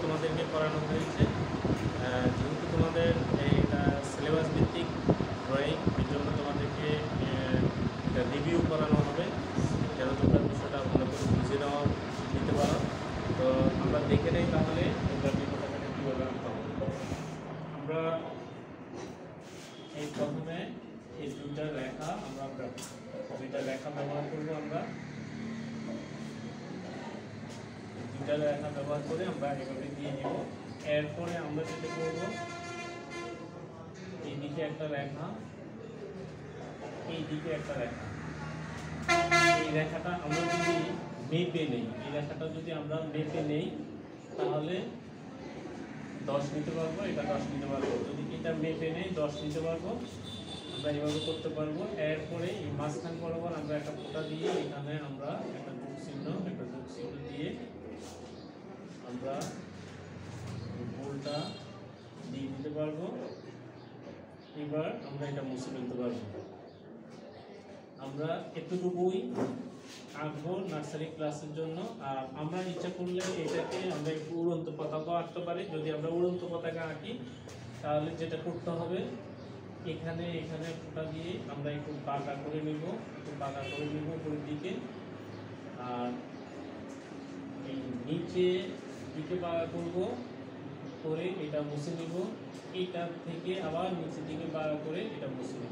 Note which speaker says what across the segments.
Speaker 1: তোমাদেরকে করানো হয়েছে। যেহেতু তোমাদের এইটা সিলেবাস ভিত্তিক ড্রয়িং, এর জন্য তোমাদেরকে এটা রিভিউ করানো হবে যেন তোমরা বিষয়টা ভালো করে বুঝে নিতে পারো। তো আমরা দেখে নেই তাহলে এটা পতাকাটা কীভাবে আঁকতে হবে। আমরা এই প্রথমে এই দুইটা রেখা ব্যবহার করবো। আমরা দুইটা রেখা ব্যবহার করে আমরা এভাবে দিয়ে দিব। এরপরে আমরা যেটা করবো, এইদিকে একটা রেখা, এইদিকে একটা রেখা। এই রেখাটা আমরা যদি মেপে নেই, এই রেখাটা যদি আমরা মেপে নেই তাহলে 10 নিতে পারবো, এটা 10 নিতে পারবো। যদি এটা মেপে নেই 10 নিতে পারবো, আমরা এইভাবে করতে পারবো। এরপরে এই মাঝখান বরাবর আমরা একটা ফোঁটা দিয়ে এখানে আমরা একটা যোগ চিহ্ন দিয়ে আমরা গোলটা দিয়ে দিতে পারবো। এবার আমরা এটা মুছে ফেলতে পারবো। আমরা এতটুকুই আঁকবো নার্সারি ক্লাসের জন্য। আর আমরা ইচ্ছা করলে এটাকে আমরা একটু উড়ন্ত পতাকা আঁকতে পারি। যদি আমরা উড়ন্ত পতাকা আঁকি তাহলে যেটা করতে হবে, এখানে ফোঁটা দিয়ে আমরা একটু বাঁকা করে নেব উপরের দিকে। আর এই নিচে দিকে বাঁকা করবো করে এটা মুছে নিব। এইটা থেকে আবার নিচের দিকে বাঁকা করে এটা মুছে নিব।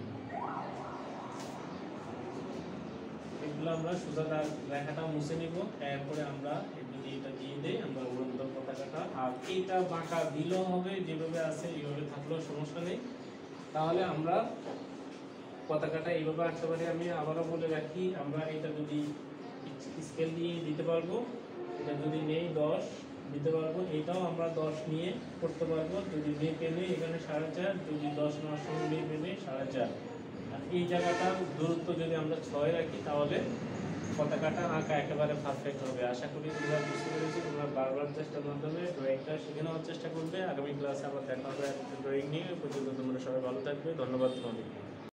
Speaker 1: এগুলো আমরা সোজা রেখাটা মুছে নিব। এরপরে আমরা যদি এটা দিয়ে দেই আমরা উড়ন্ত পতাকাটা। আর এইটা বাঁকা দিলেও হবে, যেভাবে আছে এইভাবে থাকলেও সমস্যা নেই। তাহলে আমরা পতাকাটা এইভাবে আঁকতে পারি। আমি আবারও বলে রাখি, আমরা এটা যদি স্কেল দিয়ে দিতে পারবো, এটা যদি নেই 10 দিতে পারবো। এটাও আমরা 10 নিয়ে করতে পারবো। যদি মেপে নেই এখানে 4.5, যদি 10 নেওয়ার সময় মেপে নেই 4.5। আর এই জায়গাটার দূরত্ব যদি আমরা 6 রাখি তাহলে পতাকাটা আঁকা একেবারে পারফেক্ট হবে। আশা করি তোমরা বুঝতে পেরেছি। তোমরা বারবার চেষ্টার মাধ্যমে ড্রয়িংটা শিখে নেওয়ার চেষ্টা করবে। আগামী ক্লাসে আবার দেখা হবে একটা ড্রয়িং নিয়ে। পর্যন্ত তোমরা সবাই ভালো থাকবে। ধন্যবাদ তোমাদের।